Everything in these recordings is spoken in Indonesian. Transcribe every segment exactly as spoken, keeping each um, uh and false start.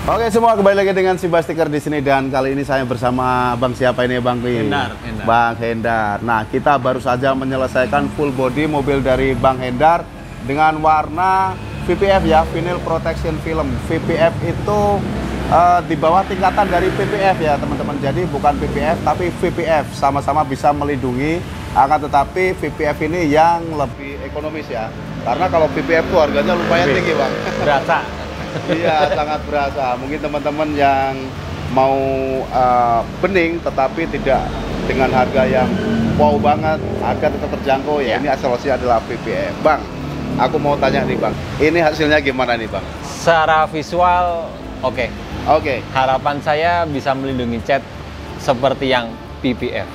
Oke semua, kembali lagi dengan Simbah Stiker di sini, dan kali ini saya bersama Bang siapa ini Bang Pi? Hendar, Hendar. Bang Hendar. Nah, kita baru saja menyelesaikan full body mobil dari Bang Hendar dengan warna V P F ya, Vinyl Protection Film. V P F itu uh, di bawah tingkatan dari P P F ya teman-teman. Jadi bukan P P F tapi V P F, sama-sama bisa melindungi. Akan tetapi V P F ini yang lebih ekonomis ya. Karena kalau V P F itu harganya lumayan tinggi Bang. Berasa. Iya, sangat berasa. Mungkin teman-teman yang mau uh, bening tetapi tidak dengan harga yang wow banget, harga tetap terjangkau ya. Ini solusinya adalah V P F. Bang, aku mau tanya nih Bang, ini hasilnya gimana nih Bang? Secara visual oke. Okay. Oke. Okay. Harapan saya bisa melindungi cat seperti yang P P F.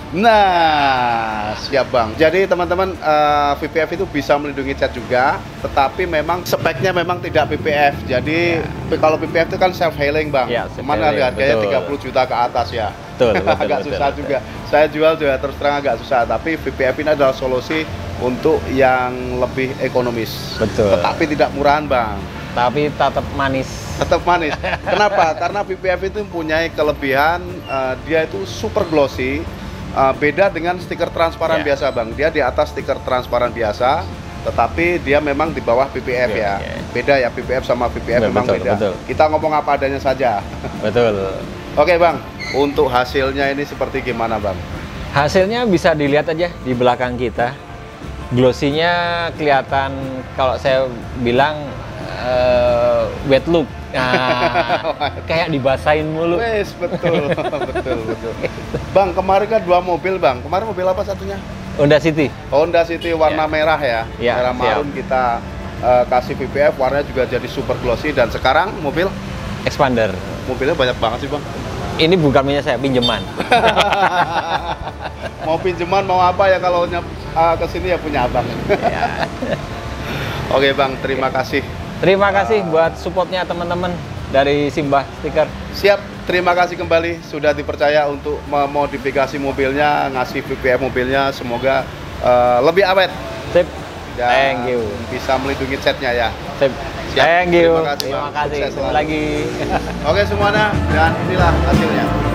Nah, siap Bang. Jadi teman-teman, uh, V P F itu bisa melindungi cat juga, tetapi memang speknya memang tidak P P F. Jadi ya. Kalau P P F itu kan self healing Bang. Ya, cuman harganya tiga puluh juta ke atas ya. Betul, betul, agak betul, susah betul, juga. betul. Saya jual juga terus terang agak susah, tapi V P F ini adalah solusi untuk yang lebih ekonomis. Betul. Tetapi tidak murahan Bang. Tapi tetap manis. Tetap manis. Kenapa? Karena V P F itu mempunyai kelebihan, uh, dia itu super glossy, uh, beda dengan stiker transparan yeah. biasa Bang. Dia di atas stiker transparan biasa, tetapi dia memang di bawah P P F yeah, ya. Yeah. Beda ya, P P F sama V P F betul, memang betul, beda. Betul. Kita ngomong apa adanya saja. Betul. Oke Bang, untuk hasilnya ini seperti gimana Bang? Hasilnya bisa dilihat aja di belakang kita. Glossinya kelihatan, kalau saya bilang uh, wet look. Nah, kayak dibasahin mulu. Wes, betul, betul, betul. Bang, kemarin kan dua mobil Bang. Kemarin mobil apa satunya? Honda City. Honda City warna ya. merah ya. ya merah marun kita uh, kasih V P F, warnanya juga jadi super glossy. Dan sekarang mobil Expander. Mobilnya banyak banget sih Bang. Ini bukan punya saya, pinjaman. Mau pinjaman mau apa ya, kalau uh, kesini ya punya abang. Ya. Oke Bang, terima Oke. kasih. Terima kasih buat supportnya teman-teman dari Simbah Stiker. Siap, terima kasih kembali sudah dipercaya untuk memodifikasi mobilnya, ngasih V P F mobilnya, semoga uh, lebih awet. Sip. Dan thank you. Bisa melindungi catnya ya. Sip. Siap. Thank you. Terima kasih. Terima kasih. Selalu lagi. Oke semuanya, dan inilah hasilnya.